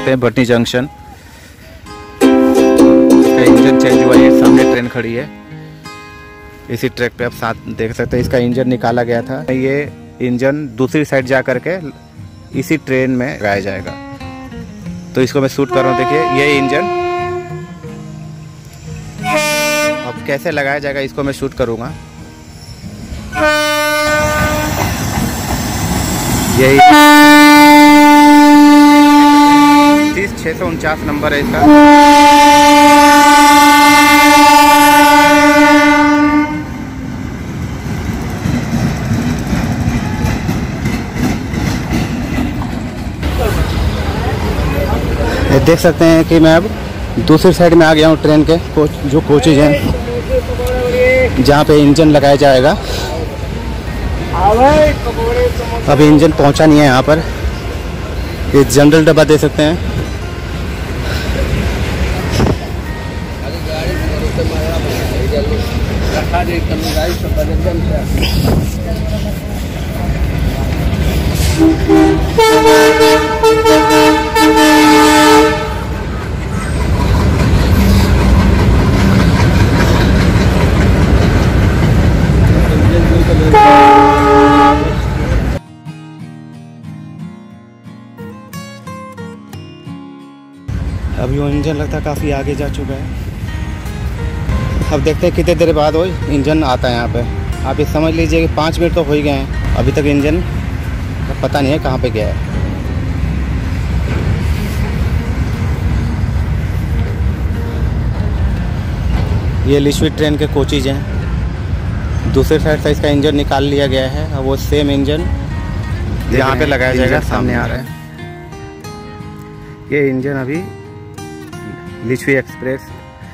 सकते हैं भटनी जंक्शन। इसका इंजन चेंज हुआ है, सामने ट्रेन खड़ी है। इसी ट्रैक पे आप साथ देख सकते हैं इसका इंजन निकाला गया था। ये इंजन दूसरी साइड जा करके इसी ट्रेन में लगाया जाएगा। तो इसको मैं शूट कर रहा हूँ, देखिए ये इंजन अब कैसे लगाया जाएगा इसको मैं शूट करूँगा। यही 649 नंबर है इसका। देख सकते हैं कि मैं अब दूसरी साइड में आ गया हूँ ट्रेन के जो कोचेज हैं जहाँ पे इंजन लगाया जाएगा। अभी इंजन पहुँचा नहीं है यहाँ पर। ये जनरल डब्बा दे सकते हैं। अभी वो इंजन लगता है काफ़ी आगे जा चुका है। अब देखते हैं कितने देर बाद वो इंजन आता है यहाँ पे। आप ये समझ लीजिए कि 5 मिनट तो हो ही गए हैं, अभी तक इंजन पता नहीं है कहाँ पे गया है। ये लिच्छवी ट्रेन के कोचेज हैं। दूसरे साइड से इसका इंजन निकाल लिया गया है। अब वो सेम इंजन यहाँ पे लगाया जाएगा, सामने आ रहा है। ये इंजन अभी लिच्छवी एक्सप्रेस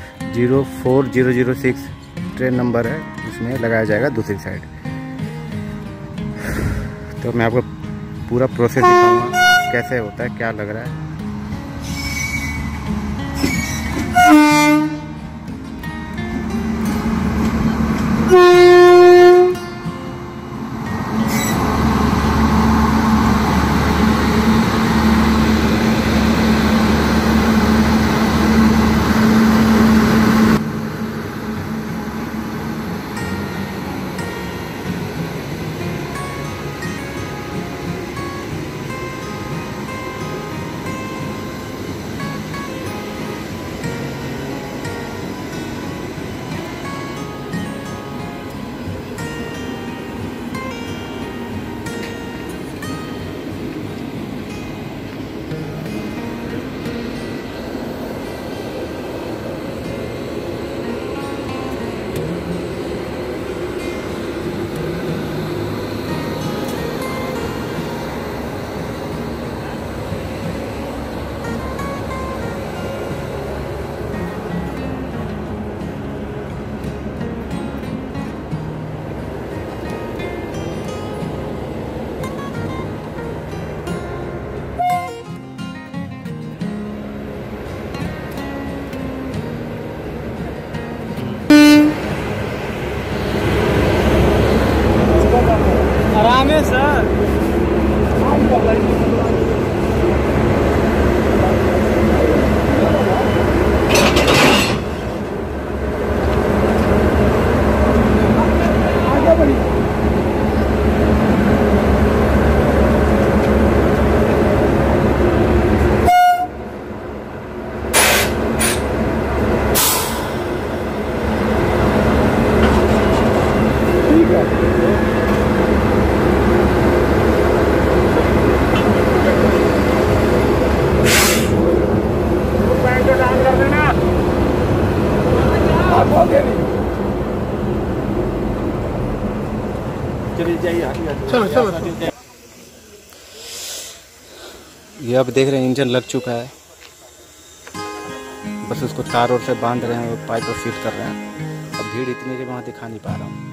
04006 ट्रेन नंबर है, उसमें लगाया जाएगा दूसरी साइड। तो मैं आपको पूरा प्रोसेस दिखाऊंगा कैसे होता है, क्या लग रहा है। आराम है सर। चलो चलो। ये अब देख रहे हैं इंजन लग चुका है, बस उसको तार और से बांध रहे हैं और पाइप और फिट कर रहे हैं। अब भीड़ इतनी है वहाँ दिखा नहीं पा रहा हूँ।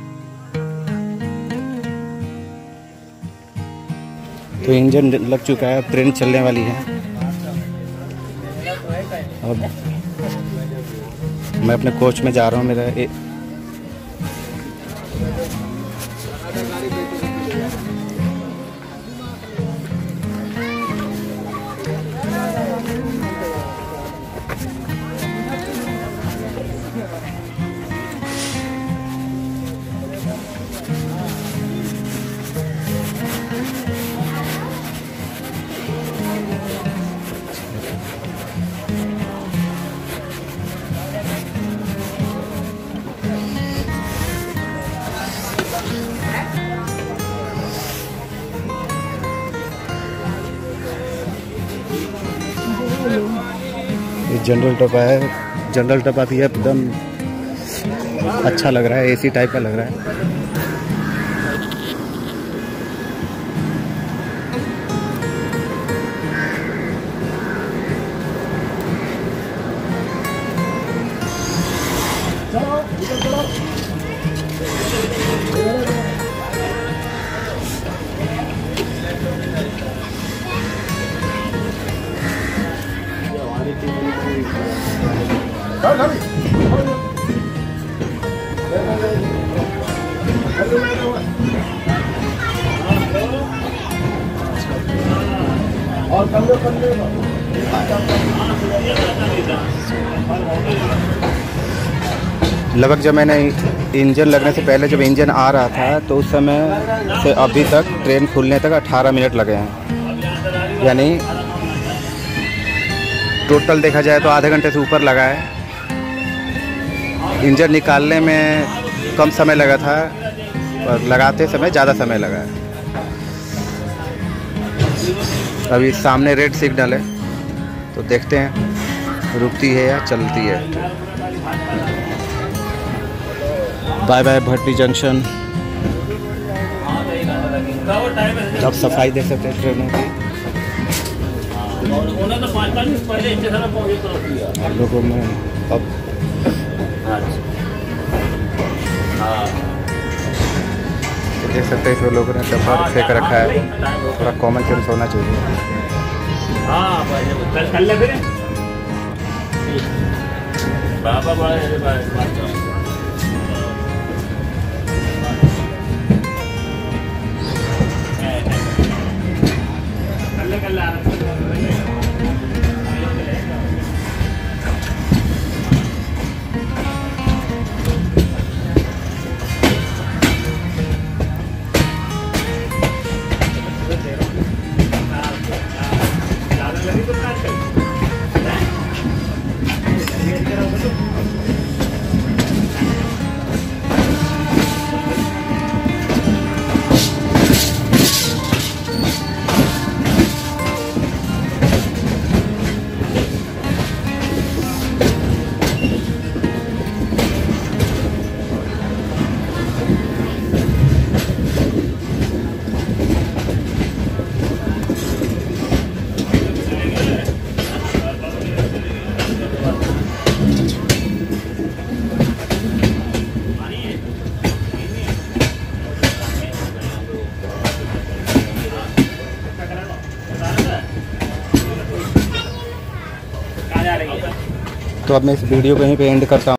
तो इंजन लग चुका है, अब ट्रेन चलने वाली है। अब मैं अपने कोच में जा रहा हूँ। मेरा जनरल डब्बा है, जनरल डब्बा भी एकदम अच्छा लग रहा है, एसी टाइप का लग रहा है। लगभग जब मैंने इंजन लगने से पहले जब इंजन आ रहा था तो उस समय से अभी तक ट्रेन खुलने तक 18 मिनट लगे हैं, यानी टोटल देखा जाए तो आधे घंटे से ऊपर लगा है। इंजन निकालने में कम समय लगा था और लगाते समय ज़्यादा समय लगा है। अभी सामने रेड सिग्नल है तो देखते हैं रुकती है या चलती है। Bye bye Bhatti junction. अब सफाई देख सकते हैं ट्रेनों की। लोगों में अब देख सकते हैं इसमें लोगों ने डब्बा फेंक रखा है, थोड़ा कॉमन सेंस होना चाहिए। तो अब मैं इस वीडियो को यहीं पे एंड करता हूँ।